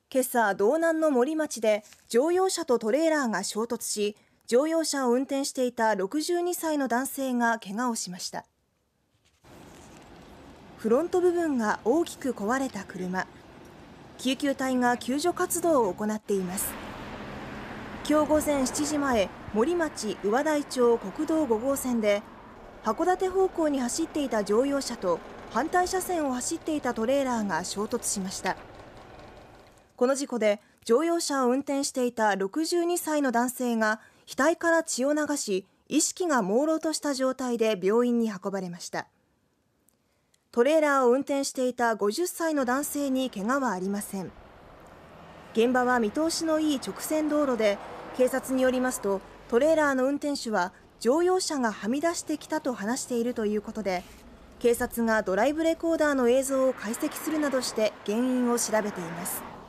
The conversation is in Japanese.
今朝、道南の森町で乗用車とトレーラーが衝突し、乗用車を運転していた62歳の男性が怪我をしました。フロント部分が大きく壊れた車。救急隊が救助活動を行っています。今日午前7時前、森町宇和台町国道5号線で、函館方向に走っていた乗用車と反対車線を走っていたトレーラーが衝突しました。この事故で乗用車を運転していた62歳の男性が額から血を流し、意識が朦朧とした状態で病院に運ばれました。トレーラーを運転していた50歳の男性に怪我はありません。現場は見通しのいい直線道路で、警察によりますと、トレーラーの運転手は乗用車がはみ出してきたと話しているということで、警察がドライブレコーダーの映像を解析するなどして原因を調べています。